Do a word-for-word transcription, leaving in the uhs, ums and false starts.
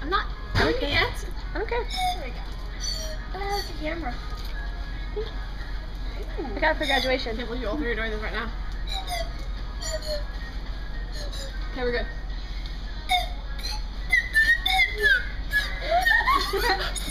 I'm not doing Okay. it yet. Okay. There we go. Oh, it's the camera. I got it for graduation. I can't believe you all three are doing this right now. Okay, we're good.